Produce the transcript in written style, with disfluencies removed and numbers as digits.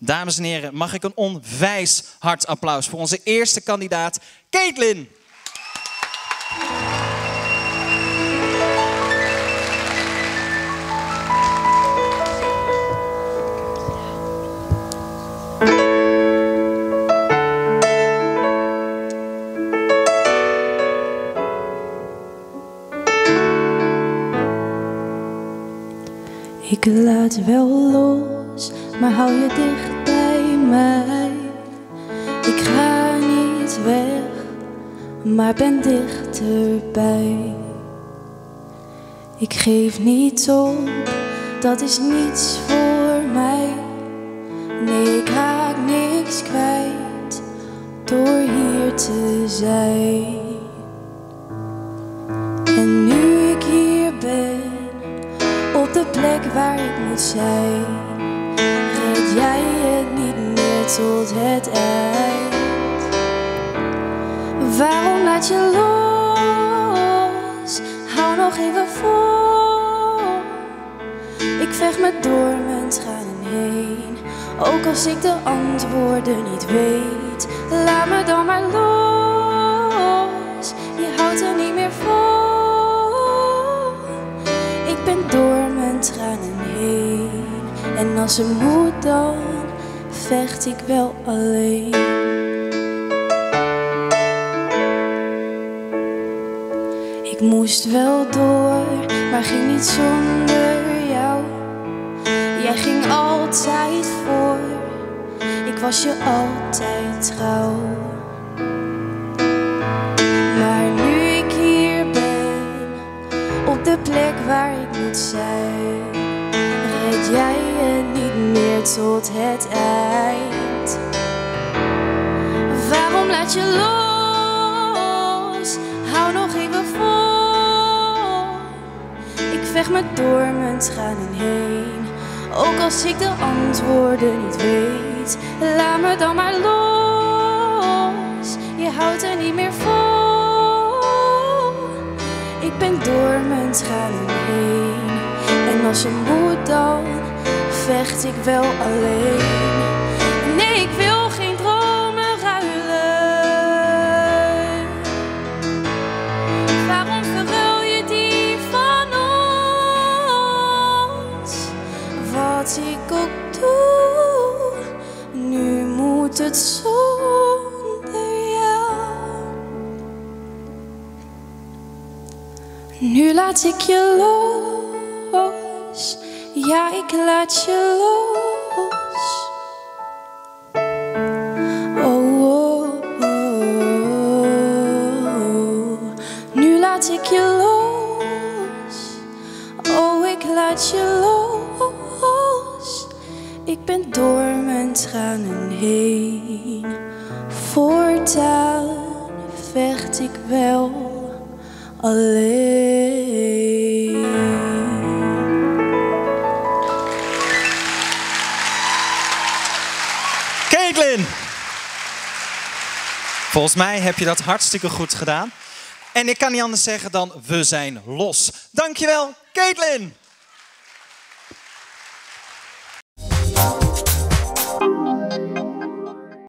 Dames en heren, mag ik een onwijs hard applaus voor onze eerste kandidaat, Caitlin. Ik laat wel los, maar hou je dicht bij mij. Ik ga niet weg, maar ben dichterbij. Ik geef niet op, dat is niets voor mij. Nee, ik raak niks kwijt door hier te zijn. En nu ik hier ben, op de plek waar ik moet zijn, red jij het niet meer tot het eind. Waarom laat je los? Hou nog even vol. Ik vecht me door mijn tranen heen, ook als ik de antwoorden niet weet. Laat me dan maar los, je houdt er niet meer vol. Ik ben door mijn tranen heen, en als het moet dan vecht ik wel alleen. Ik moest wel door, maar ging niet zonder jou. Jij ging altijd voor, ik was je altijd trouw. Maar nu ik hier ben, op de plek waar ik moet zijn, red jij het niet meer tot het eind. Waarom laat je los? Hou nog even vol. Ik vecht me door mijn tranen heen, ook als ik de antwoorden niet weet. Laat me dan maar los, je houdt er niet meer vol. Ik ben door mijn tranen heen, en als het moet dan vecht ik wel alleen. Nee, ik wil geen dromen ruilen. Waarom verruil je die van ons? Wat ik ook doe, nu moet het zonder jou. Nu laat ik je los, ja, ik laat je los. Oh, oh, oh. Nu laat ik je los, oh, ik laat je los. Ik ben door mijn tranen heen, voortaan vecht ik wel alleen. Caitlin! Volgens mij heb je dat hartstikke goed gedaan. En ik kan niet anders zeggen dan, we zijn los. Dankjewel, Caitlin!